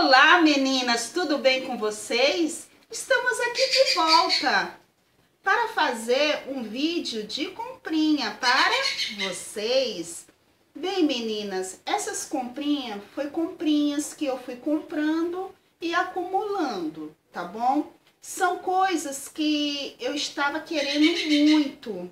Olá, meninas, tudo bem com vocês? Estamos aqui de volta para fazer um vídeo de comprinha para vocês. Bem, meninas, essas comprinhas foi comprinhas que eu fui comprando e acumulando, tá bom? São coisas que eu estava querendo muito.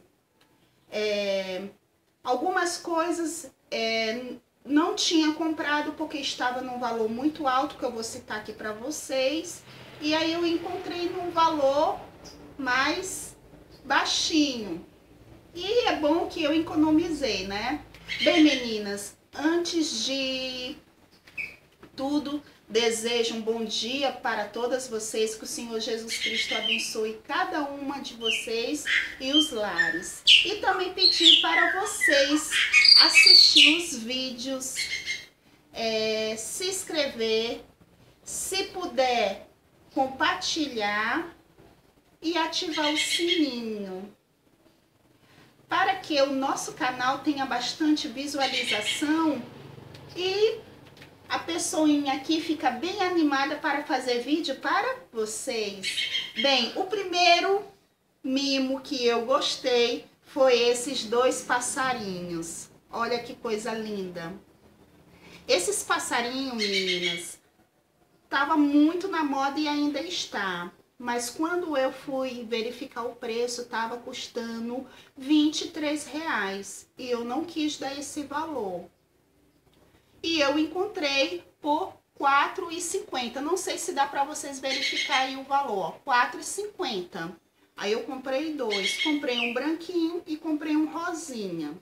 Algumas coisas não tinha comprado porque estava num valor muito alto, que eu vou citar aqui para vocês. E aí eu encontrei num valor mais baixinho. E é bom que eu economizei, né? Bem, meninas, antes de tudo, desejo um bom dia para todas vocês, que o Senhor Jesus Cristo abençoe cada uma de vocês e os lares. E também pedir para vocês assistir os vídeos, se inscrever, se puder compartilhar e ativar o sininho, para que o nosso canal tenha bastante visualização e a pessoinha aqui fica bem animada para fazer vídeo para vocês. Bem, o primeiro mimo que eu gostei foi esses dois passarinhos. Olha que coisa linda. Esses passarinhos, meninas, tava muito na moda e ainda está. Mas quando eu fui verificar o preço, tava custando R$23. E eu não quis dar esse valor. E eu encontrei por R$4,50. Não sei se dá para vocês verificar aí o valor. R$4,50. Aí eu comprei dois. Comprei um branquinho e comprei um rosinha.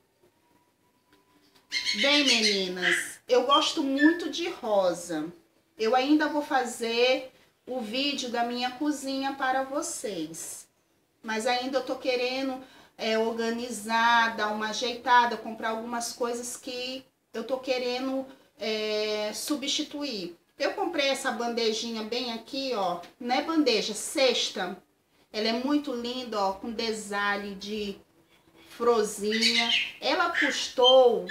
Bem, meninas, eu gosto muito de rosa. Eu ainda vou fazer o vídeo da minha cozinha para vocês. Mas ainda eu tô querendo organizar, dar uma ajeitada, comprar algumas coisas que eu tô querendo substituir. Eu comprei essa bandejinha bem aqui, ó. Não é bandeja, cesta. Ela é muito linda, ó, com detalhe de frozinha. Ela custou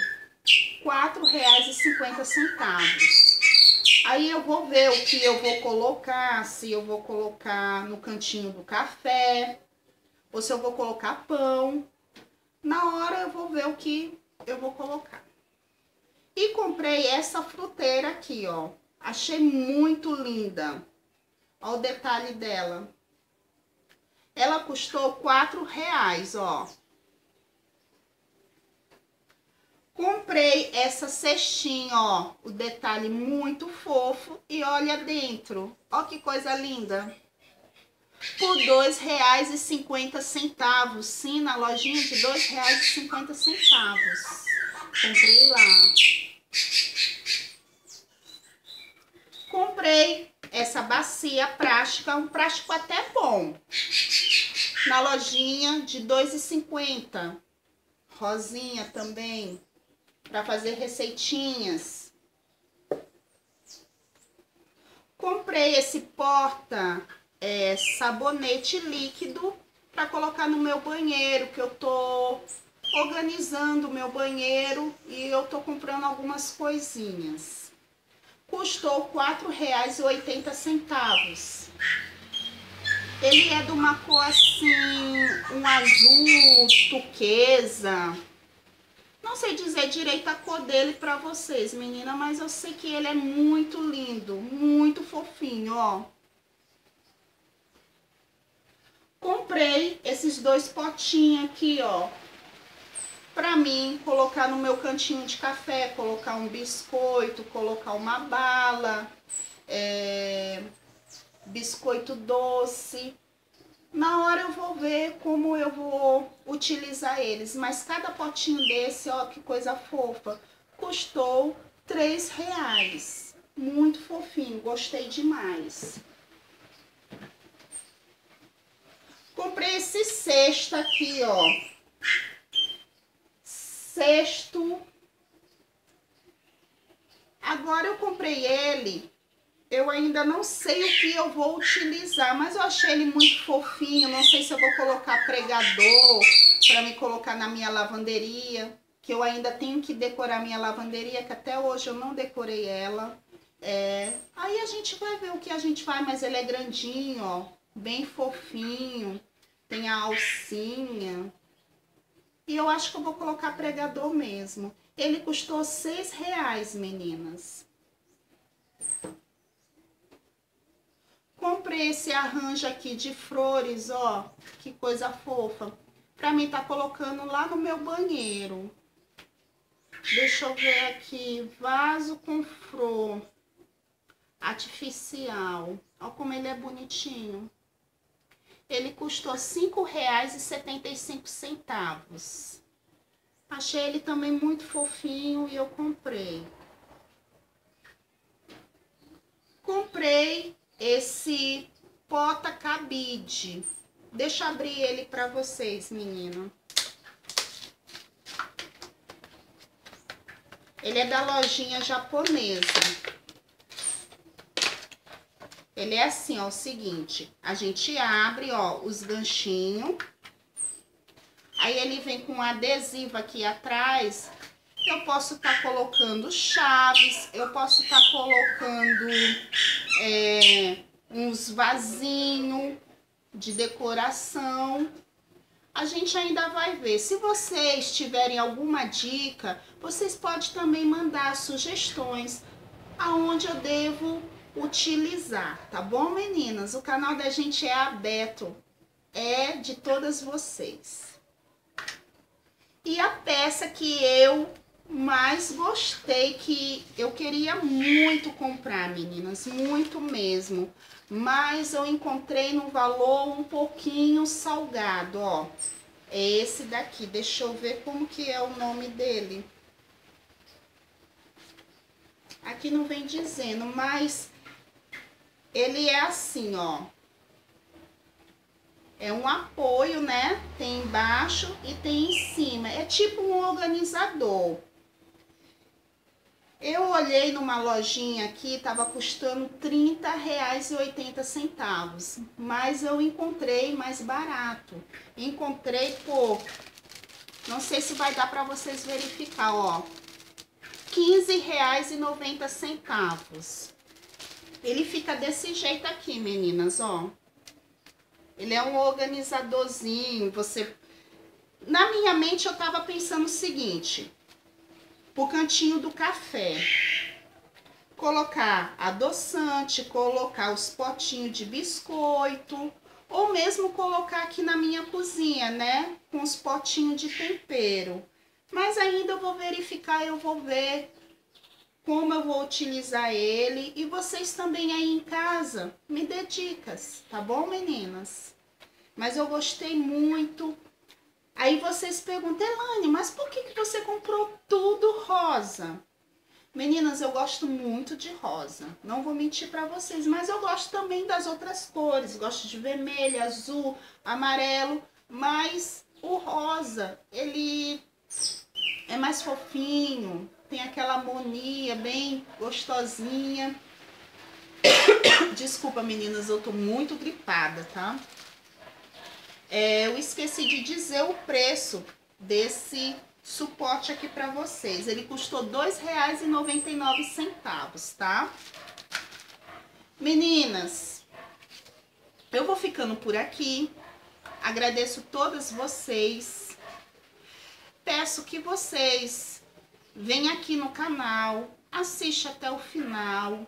R$4,50. Aí eu vou ver o que eu vou colocar, se eu vou colocar no cantinho do café, ou se eu vou colocar pão. Na hora eu vou ver o que eu vou colocar. E comprei essa fruteira aqui, ó. Achei muito linda. Ó o detalhe dela. Ela custou R$4, ó. Comprei essa cestinha, ó. O detalhe muito fofo. E olha dentro. Ó que coisa linda. Por R$2,50. Sim, na lojinha de R$2,50. Comprei lá. Comprei essa bacia plástica, um plástico até bom, na lojinha de R$2,50. Rosinha também, para fazer receitinhas. Comprei esse sabonete líquido para colocar no meu banheiro, que eu tô organizando o meu banheiro e eu tô comprando algumas coisinhas. Custou R$4,80. Ele é de uma cor assim, um azul turquesa. Não sei dizer direito a cor dele pra vocês, menina, mas eu sei que ele é muito lindo, muito fofinho, ó. Comprei esses dois potinhos aqui, ó, pra mim colocar no meu cantinho de café, colocar um biscoito, colocar uma bala, biscoito doce. Na hora eu vou ver como eu vou utilizar eles, mas cada potinho desse, ó, que coisa fofa, custou R$3. Muito fofinho, gostei demais. Comprei esse cesto aqui, ó. Cesto. Agora eu comprei ele. Eu ainda não sei o que eu vou utilizar, mas eu achei ele muito fofinho. Não sei se eu vou colocar pregador para me colocar na minha lavanderia, que eu ainda tenho que decorar minha lavanderia, que até hoje eu não decorei ela. Aí a gente vai ver o que a gente faz, mas ele é grandinho, ó, bem fofinho, tem a alcinha. E eu acho que eu vou colocar pregador mesmo. Ele custou R$6, meninas. Comprei esse arranjo aqui de flores, ó, que coisa fofa. Pra mim tá colocando lá no meu banheiro. Deixa eu ver aqui, vaso com flor artificial. Olha como ele é bonitinho. Ele custou R$5,75. Achei ele também muito fofinho e eu comprei. Comprei esse pota cabide. Deixa eu abrir ele pra vocês, menina. Ele é da lojinha japonesa. Ele é assim, ó, o seguinte. A gente abre, ó, os ganchinhos. Aí ele vem com um adesivo aqui atrás. Eu posso estar colocando chaves. Eu posso estar colocando uns vasinhos de decoração. A gente ainda vai ver. Se vocês tiverem alguma dica, vocês podem também mandar sugestões aonde eu devo utilizar, tá bom, meninas? O canal da gente é aberto, é de todas vocês. E a peça que eu mais gostei, que eu queria muito comprar, meninas, muito mesmo, mas eu encontrei num valor um pouquinho salgado, ó. É esse daqui, deixa eu ver como que é o nome dele. Aqui não vem dizendo, mas ele é assim, ó. É um apoio, né? Tem embaixo e tem em cima. É tipo um organizador. Eu olhei numa lojinha aqui, tava custando R$30,80. Mas eu encontrei mais barato. Encontrei por... Não sei se vai dar pra vocês verificar, ó. R$15,90. Ele fica desse jeito aqui, meninas, ó. Ele é um organizadorzinho, você... Na minha mente eu tava pensando o seguinte, pro cantinho do café, colocar adoçante, colocar os potinhos de biscoito, ou mesmo colocar aqui na minha cozinha, né, com os potinhos de tempero. Mas ainda eu vou verificar, eu vou ver como eu vou utilizar ele. E vocês também aí em casa, me dê dicas, tá bom, meninas? Mas eu gostei muito. Aí vocês perguntam, Elaine, mas por que você comprou tudo rosa? Meninas, eu gosto muito de rosa. Não vou mentir pra vocês, mas eu gosto também das outras cores. Gosto de vermelho, azul, amarelo. Mas o rosa, ele é mais fofinho. Tem aquela harmonia bem gostosinha. Desculpa, meninas, eu tô muito gripada, tá? Eu esqueci de dizer o preço desse suporte aqui pra vocês. Ele custou R$2,99, tá? Meninas, eu vou ficando por aqui. Agradeço todas vocês. Peço que vocês venham aqui no canal, assistam até o final.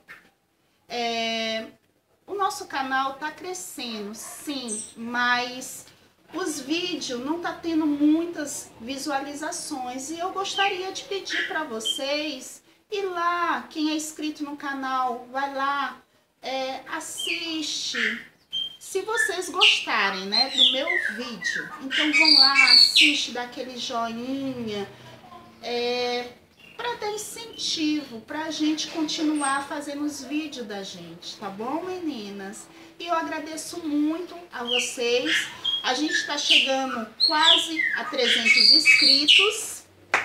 O nosso canal tá crescendo, sim, mas os vídeos não tá tendo muitas visualizações. E eu gostaria de pedir para vocês ir lá, quem é inscrito no canal, vai lá, assiste. Se vocês gostarem, né, do meu vídeo, então vão lá, assiste, dá aquele joinha, para dar incentivo, pra gente continuar fazendo os vídeos da gente, tá bom, meninas? E eu agradeço muito a vocês. A gente tá chegando quase a 300 inscritos.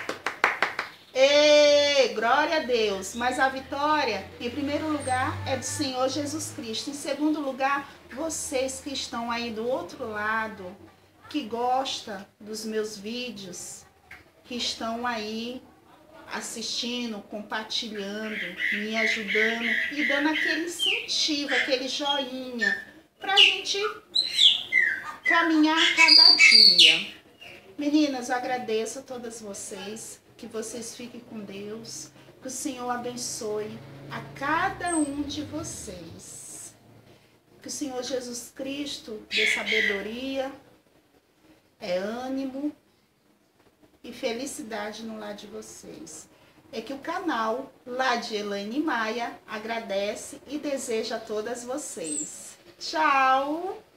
Glória a Deus! Mas a vitória, em primeiro lugar, é do Senhor Jesus Cristo. Em segundo lugar, vocês que estão aí do outro lado, que gostam dos meus vídeos, que estão aí assistindo, compartilhando, me ajudando e dando aquele incentivo, aquele joinha, pra gente caminhar cada dia. Meninas, eu agradeço a todas vocês, que vocês fiquem com Deus, que o Senhor abençoe a cada um de vocês. Que o Senhor Jesus Cristo dê sabedoria, ânimo e felicidade no lar de vocês. É que o canal lá de Elaine Maia agradece e deseja a todas vocês. Tchau!